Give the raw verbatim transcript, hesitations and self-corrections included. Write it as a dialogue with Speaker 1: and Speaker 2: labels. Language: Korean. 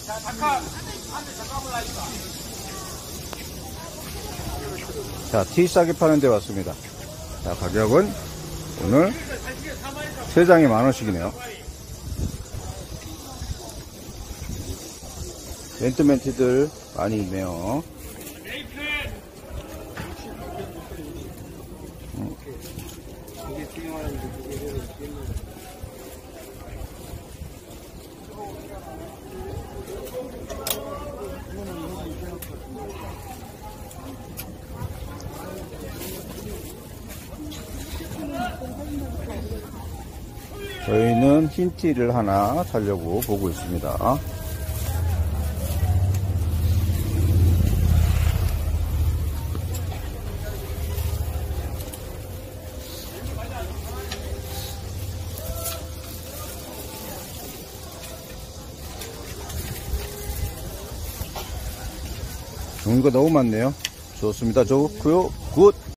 Speaker 1: 자, 티 싸게 파는 데 왔습니다. 자, 가격은 오늘 세 장에 만 원씩이네요. 멘트 멘트들 많이 있네요. 음. 저희는 흰 티를 하나 사려고 보고 있습니다. 종류가 너무 많네요. 좋습니다. 좋고요. 굿.